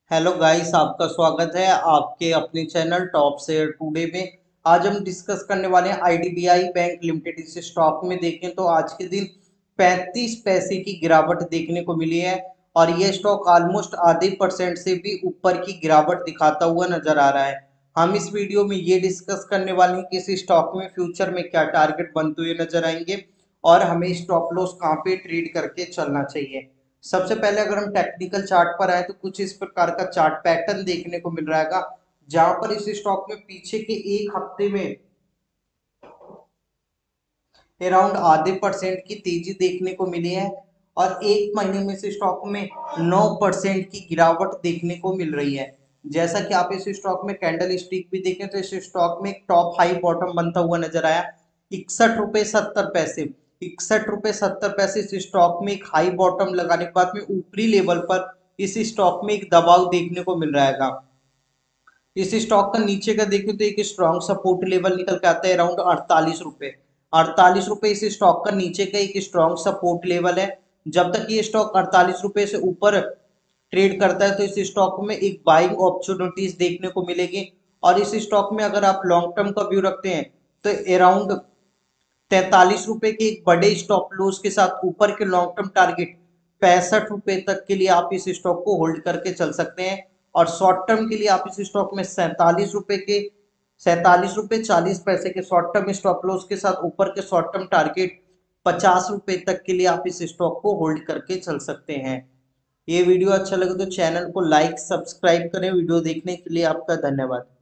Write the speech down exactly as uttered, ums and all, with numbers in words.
Hello guys, आपका स्वागत है आपके अपने चैनल टॉप शेयर टुडे में। आज हम डिस्कस करने वाले हैं आईडीबीआई बैंक लिमिटेड। इस स्टॉक में देखें तो आज के दिन पैंतीस पैसे की गिरावट देखने को मिली है और यह स्टॉक ऑलमोस्ट आधे परसेंट से भी ऊपर की गिरावट दिखाता हुआ नजर आ रहा है। हम इस वीडियो में ये डिस्कस करने वाले हैं कि इस स्टॉक में फ्यूचर में क्या टारगेट बनते हुए नजर आएंगे और हमें स्टॉप लॉस कहाँ पे ट्रेड करके चलना चाहिए। सबसे पहले अगर हम टेक्निकल चार्ट पर आए तो कुछ इस प्रकार का चार्ट पैटर्न देखने को मिल रहा है, जहां पर इस स्टॉक में पीछे के एक हफ्ते में अराउंड आधे परसेंट की तेजी देखने को मिली है और एक महीने में इस स्टॉक में नौ परसेंट की गिरावट देखने को मिल रही है। जैसा कि आप इस स्टॉक में कैंडल स्टिक भी देखें तो इस स्टॉक में एक टॉप हाई बॉटम बनता हुआ नजर आया इकसठ रुपए सत्तर पैसे। इकसठ रुपए सत्तर पैसे इस स्टॉक में एक हाई बॉटम लगाने के बाद में ऊपरी लेवल पर इस स्टॉक में एक दबाव देखने को मिल रहा है। इस स्टॉक का नीचे का देखें तो एक स्ट्रॉन्ग सपोर्ट लेवल निकल के आता है अराउंड अड़तालीस रुपए। अड़तालीस रुपए इस स्टॉक का नीचे का एक स्ट्रॉन्ग सपोर्ट लेवल है। जब तक ये स्टॉक अड़तालीस रुपए से ऊपर ट्रेड करता है तो इस स्टॉक में एक बाइंग अपॉर्चुनिटीज देखने को मिलेगी। और इस स्टॉक में अगर आप लॉन्ग टर्म का व्यू रखते हैं तो अराउंड तैतालीस रुपए के एक बड़े स्टॉप लॉस के साथ ऊपर के लॉन्ग टर्म टारगेट पैंसठ रुपए तक के लिए आप इस स्टॉक को होल्ड करके चल सकते हैं। और शॉर्ट टर्म के लिए आप इस स्टॉक में सैंतालीस रुपए के सैंतालीस रुपए चालीस पैसे के शॉर्ट टर्म स्टॉप लॉस के साथ ऊपर के शॉर्ट टर्म टारगेट पचास रुपए तक के लिए आप इस स्टॉक को होल्ड करके चल सकते हैं। ये वीडियो अच्छा लगे तो चैनल को लाइक सब्सक्राइब करें। वीडियो देखने के लिए आपका धन्यवाद।